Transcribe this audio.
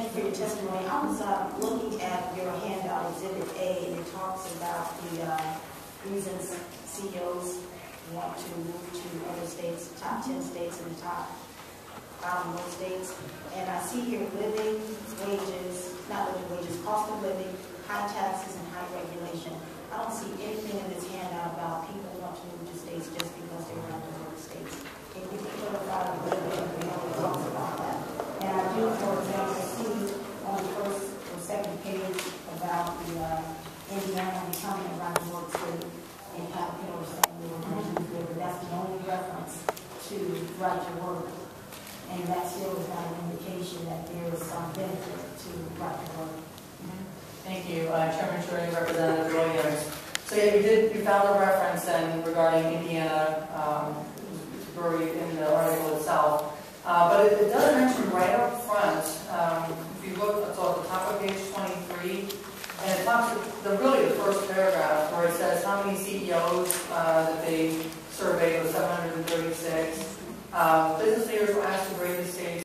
Thank you for your testimony. I was looking at your handout, Exhibit A, and it talks about the reasons CEOs want to move to other states, top 10 states and the top most states. And I see here living wages, not living wages, cost of living, high taxes, and high regulation. I don't see anything in this handout about people want to move to states just because they want to work states. Can you put about a little bit of the talks about that? And I do, for example, see on the first or second page about the Indiana becoming a right to work state, and Caterpillar saying we were going to do good, but that's the only reference to right to work. And that still is not an indication that there is some benefit to right to work. Thank you, Chairman Shorty, Representative Williams. So yeah, we found a reference then regarding Indiana, buried in the article itself. But it does mention right up front, if you look at the top of page 23, and it talks, really the first paragraph, where it says how many CEOs that they